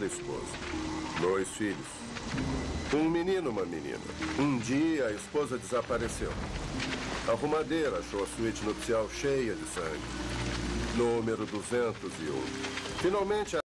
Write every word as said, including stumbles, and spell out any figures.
segunda esposa. Dois filhos. Um menino e uma menina. Um dia, a esposa desapareceu. A arrumadeira achou a suíte nupcial cheia de sangue. Número duzentos e um. Finalmente, a